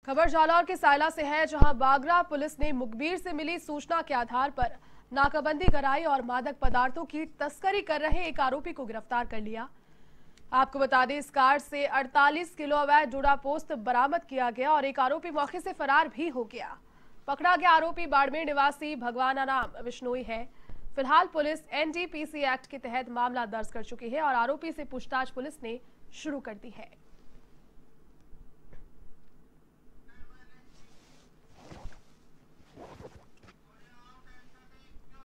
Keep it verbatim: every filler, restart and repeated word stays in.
खबर जालौर के सायला से है, जहां बागरा पुलिस ने मुखबिर से मिली सूचना के आधार पर नाकाबंदी कराई और मादक पदार्थों की तस्करी कर रहे एक आरोपी को गिरफ्तार कर लिया। आपको बता दें, इस कार से अड़तालीस किलो अवैध डोडा पोस्त बरामद किया गया और एक आरोपी मौके से फरार भी हो गया। पकड़ा गया आरोपी बाड़मेर निवासी भगवाना नाम विश्नोई है। फिलहाल police N D P C act के तहत मामला दर्ज कर चुकी है और आरोपी से पूछताछ पुलिस ने शुरू कर दी है।